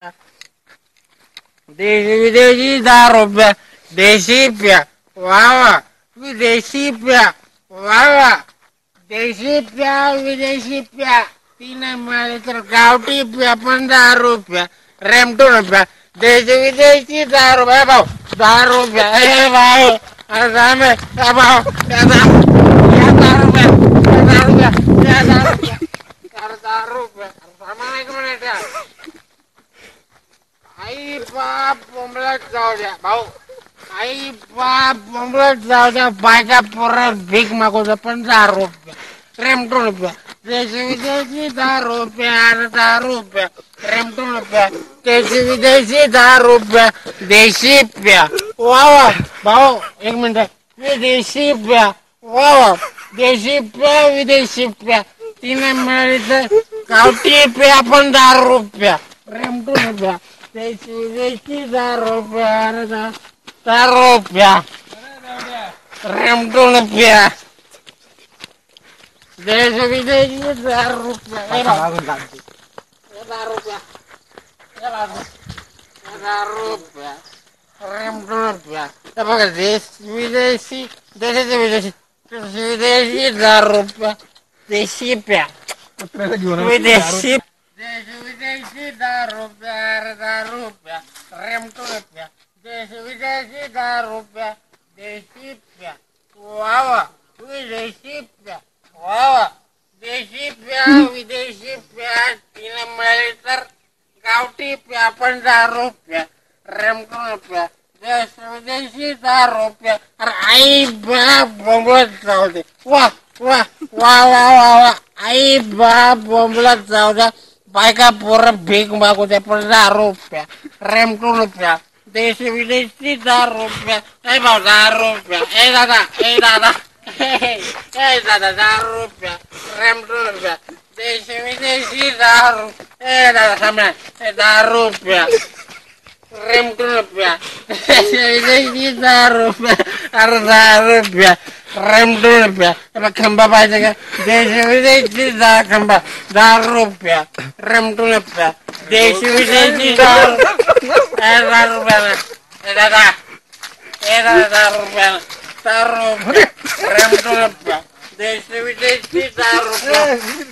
देशी विदेशी 10 रुपया. देशी प्या वा वा. विदेशी प्या वा वा. देशी प्या विदेशी प्या तीन मिळाले तर गावठी प्या 15 रुपया. रेमटून प्या. देशी विदेशी 10 रुपया भाऊ. 10 रुपया हे भाऊ. अरे भाऊ 10 रुपया. 10 रुपया. 10 रुपया. 10 रुपया. सामान एक मिनिट. आई बाप बोंबलत जाऊ द्या भाऊ. आई बाप बोंबलत जाऊ द्या. बायका पोरं भीक मागवतं 15 रुपया. रेमटून रुपया. देशी विदेशी 10 रुपया. 10 रुपया. रेमटून रुपया. देशी विदेशी 10 रुपया. देशी प्या वा वा भाऊ. एक मिनिट. विदेशी प्या वा वा. देशी प्या विदेशी प्या तीन मिळाली तर गावठी प्या 15 रुपया. रेमटून रुपया. देशी विदेशी 10 रुपया. 10 रुपया. रेमटून रुपया. देश विदेशी 10 रुपया. 10 रुपया. 10 रुपया. रेमटून रुपया. हे बघा देश विदेशी. देशाचे विदेशी. विदेशी 10 रुपया. देशी प्या विदेशी. देश विदेशी 10 रुपया. 10 रुपया. रेमटून रुपया. देश विदेशी 10 रुपया. देशी प्या वा वा. विदेशी प्या वा वा. देशी प्या विदेशी प्या तीन मिळाले तर गावठी प्या 15 रुपया. रेमटून रुपया. देश विदेशी 10 रुपया. अरे आई बाप बोंबलत जाऊ दे. वा वा वा वा वा वा. आई बाप बोंबलत जाऊ द्या. बायका पोरं भीक मागू द्या 15 रुपया. रेमटून रुपया. देशी विदेशी 10 रुपया. ए भाऊ 10 रुपया. ए दादा. ए दादा. ए दादा 10 रुपया. रेमटून रुपया. देशी विदेशी 10 रुपया. ए दादा सामने 10 रुपया. रेमटून रुपया. देशी विदेशी 10 रुपया. अरे 10 रुपया. रेमटून रुपया. खंबा पाहिजे का. देशी विदेशी 10 खंबा 10 रुपया. रेमटून रुपया. देशी विदेशी 10 रुपया. ए दादा. ए दादा 10 रुपया. 10 रुपया. रेमटून रुपया. देशी विदेशी 10 रुपया.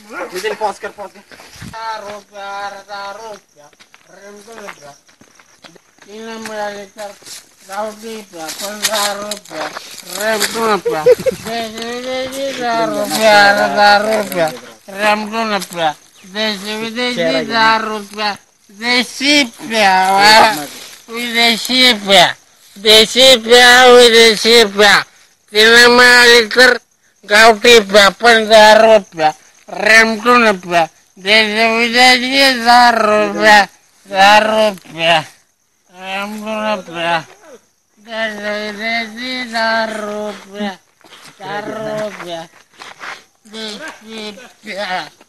10 रुपया. 10 रुपया. रेमटून रुपया. तीन मिळाले तर गावठी प्या 15 रुपया. रेमटून रुपया. देशी विदेशी 10 रुपया. 10 रुपया. रेमटून रुपया. देशी विदेशी 10 रुपया. देशी प्या विदेशी प्या. देशी प्या विदेशी प्या तीन मिळाली तर गावठी प्या 15 रुपया. रेमटून रुपया. देशी विदेशी 10 रुपया. 10 रुपया. रेमटून रुपया. देशी विदेशी 10 रुपया. 10 रुपया. देशी प्या.